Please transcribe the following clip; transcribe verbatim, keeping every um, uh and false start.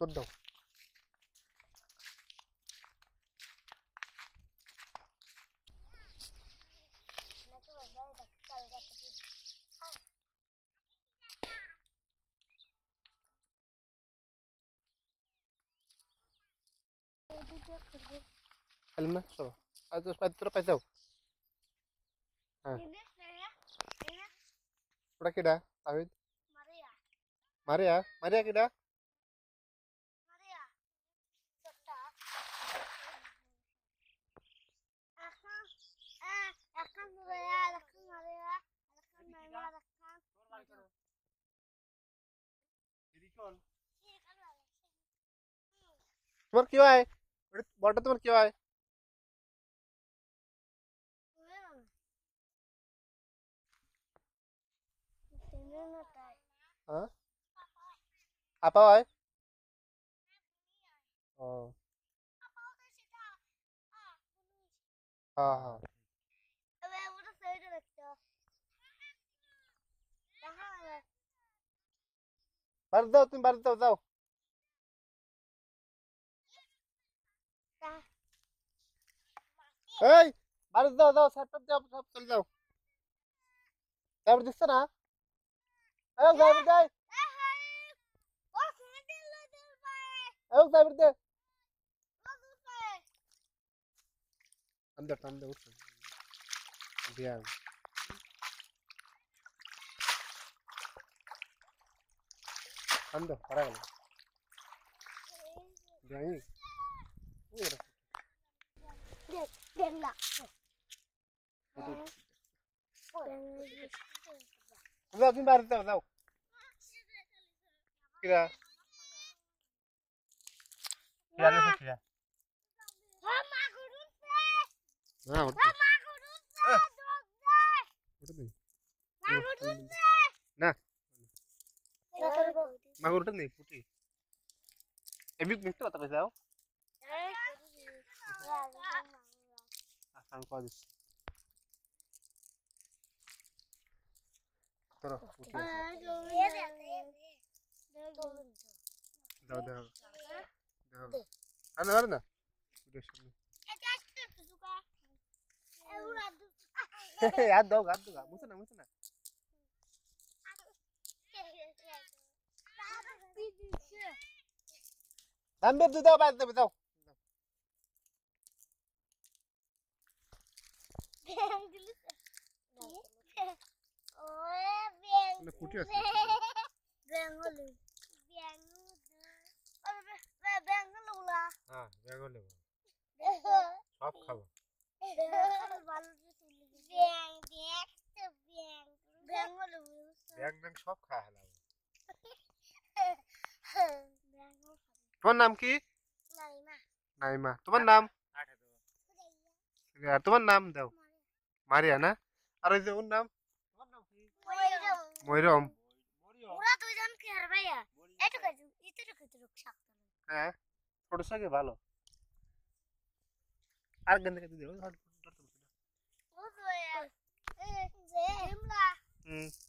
তোর দাও Alma, so. Ayo sepatu pakai jauh. Ah. Udah kita, David. Maria. Maria, Maria kita. Maria. Cerita. Akan, eh, akan Maria, akan Maria, akan Maria, akan. Jadi kau. তোমার কি হয় বড়টা তোমার কি হয় হ্যাঁ আপা হয় ও হ্যাঁ হ্যাঁ বাড়ি দাও তুমি বাড়ি দাও যাও এই বাড়ি দাও দাও সেটআপ দাও সব চলে যাও তারপর দিচ্ছে না এই যাবি দে ও স্যান্ডেল দে ভাই এই যাবি দে अंदर अंदर उठ दिया अंदर पड़ा गया जाएंगे देख देख ला जाओ तुम बाहर जाओ जाओ क्या क्या नहीं किया हाँ उठ ना मागुर उठ नहीं पुटी एबी मिस्टर बता कैसे आओ आसान को दिस चलो उठ जाओ जाओ जाओ आना आना याद दो याद दो मुझे ना मुझे ना हम भी दो बात दो बताओ ओए बेंग कुटी আছে বেঙ্গলি বেঙ্গু আরে বেঙ্গলুলা হ্যাঁ বেঙ্গলি সব খাবো ভালো ব্যাং দেখ তো ব্যাং বেঙ্গলু ব্যাং ব্যাং সব খা হলাম তোমার নাম কি নাইমা নাইমা তোমার নাম আর তোমার নাম দাও মারিয়া না আর ওই যে ওর নাম তোমার নাম কি ময়রম ময়রম ওরা দুইজন কি আর ভাইয়া এত কত এত কত লোক থাকতো হ্যাঁ ছোট সাকে ভালো আর গন্ধ কে দিও ও তো এ যে হিমলা হুম